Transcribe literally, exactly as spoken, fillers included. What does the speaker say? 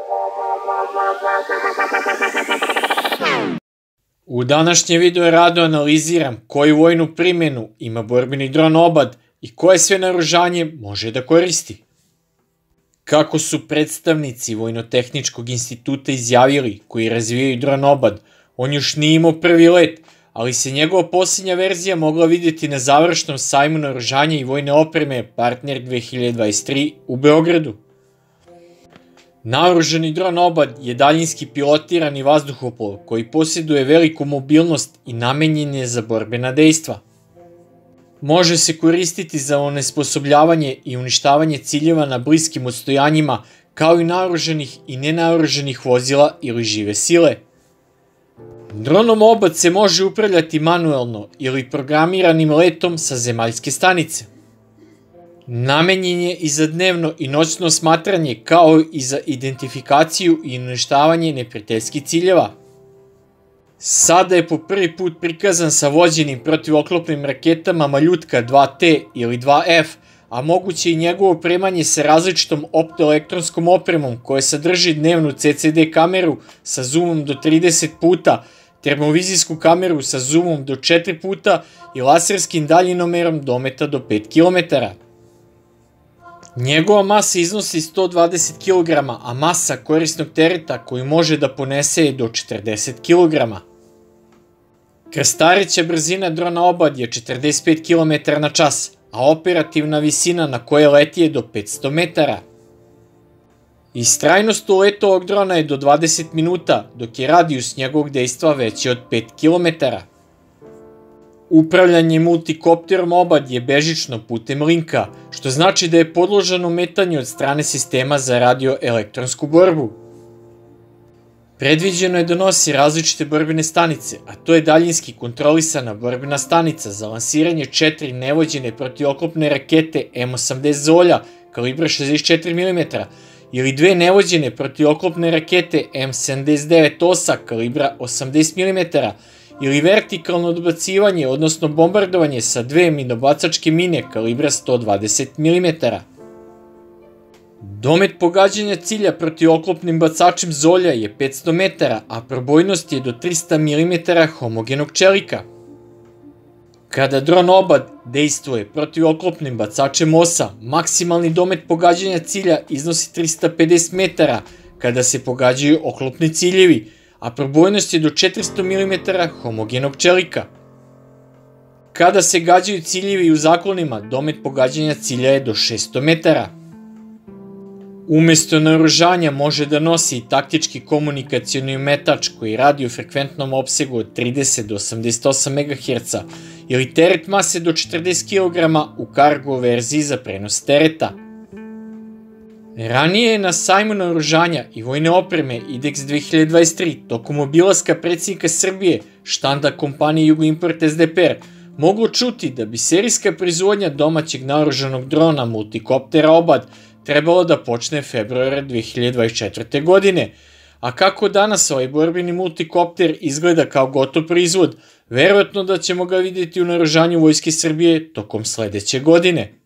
U današnjem video radu analiziram koju vojnu primjenu ima borbeni dron Obad i koje sve naoružanje može da koristi. Kako su predstavnici Vojno-tehničkog instituta izjavili koji razvijaju dron Obad, on još nije imao prvi let, ali se njegova posljednja verzija mogla vidjeti na završnom sajmu naoružanja i vojne opreme Partner dve hiljade dvadeset tri u Beogradu. Naoružani dron Obad je daljinski pilotirani vazduhoplov koji posjeduje veliku mobilnost i namenjen je za borbena dejstva. Može se koristiti za onesposobljavanje i uništavanje ciljeva na bliskim odstojanjima, kao i naoružanih i nenaoružanih vozila ili žive sile. Dronom Obad se može upravljati manuelno ili programiranim letom sa zemaljske stanice. Namenjen je i za dnevno i noćno osmatranje, kao i za identifikaciju i uništavanje neprijateljskih ciljeva. Sada je po prvi put prikazan sa vođenim protivoklopnim raketama Maljutka dva te ili dva ef, a moguće i njegovo opremanje sa različitom optoelektronskom opremom koja sadrži dnevnu ce ce de kameru sa zoomom do trideset puta, termovizijsku kameru sa zoomom do četiri puta i laserskim daljinomerom dometa do pet kilometara. Njegova masa iznosi sto dvadeset kilograma, a masa korisnog tereta koju može da ponese je do četrdeset kilograma. Krstareća brzina drona Obad je četrdeset pet kilometara na čas, a operativna visina na koje leti je do petsto metara. Istrajnost u letu ovog drona je do dvadeset minuta, dok je radijus njegovog dejstva veći od pet kilometara. Upravljanje multikopterom Obad je bežično putem linka, što znači da je podložan ometanju od strane sistema za radioelektronsku borbu. Predviđeno je da nosi različite borbene stanice, a to je daljinski kontrolisana borbena stanica za lansiranje četiri nevođene protioklopne rakete em osamdeset Zolja kalibra šezdeset četiri milimetra ili dve nevođene protioklopne rakete em sedamdeset devet Osa kalibra osamdeset milimetara ili vertikalno odbacivanje, odnosno bombardovanje sa dve minobacačke mine kalibra sto dvadeset milimetara. Domet pogađanja cilja protioklopnim bacačem Zolja je petsto metara, a probojnost je do trista milimetara homogenog čelika. Kada dron Obad dejstvuje protioklopnim bacačem Osa, maksimalni domet pogađanja cilja iznosi trista pedeset metara kada se pogađaju oklopni ciljevi, a probojnost je do četiristo milimetara homogenog čelika. Kada se gađaju ciljevi u zaklonima, domet pogađanja cilja je do šesto metara. Umesto naoružanja može da nosi i taktički komunikacioni ometač koji radi u frekventnom opsegu od trideset do osamdeset osam megaherca ili teret mase do četrdeset kilograma u kargo verziji za prenos tereta. Ranije je na sajmu naoružanja i vojne opreme Ideks dve hiljade dvadeset tri tokom obilaska predsjednika Srbije štanda kompanije Jugoimport es de pe er moglo čuti da bi serijska proizvodnja domaćeg naoružanog drona multikoptera Obad trebalo da počne februara dve hiljade dvadeset četvrte. godine, a kako danas ovaj borbeni multikopter izgleda kao gotov proizvod, verovatno da ćemo ga vidjeti u naoružanju vojske Srbije tokom sledeće godine.